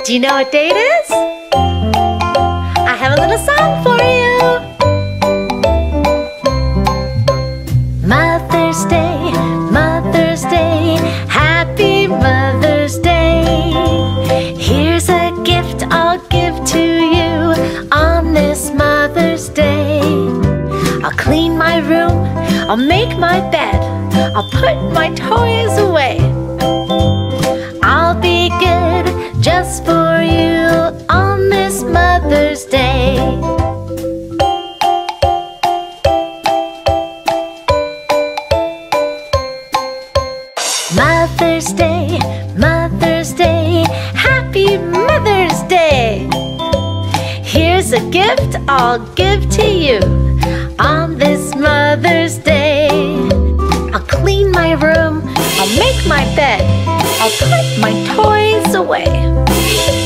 Do you know what day it is? I have a little song for you. Mother's Day, Mother's Day, Happy Mother's Day. Here's a gift I'll give to you on this Mother's Day. I'll clean my room, I'll make my bed, I'll put my toys away. I'll be good just for you on this Mother's Day. Mother's Day, Mother's Day, Happy Mother's Day. Here's a gift I'll give to you on this Mother's Day. I'll clean my room, I'll make my bed, I'll put my toys away.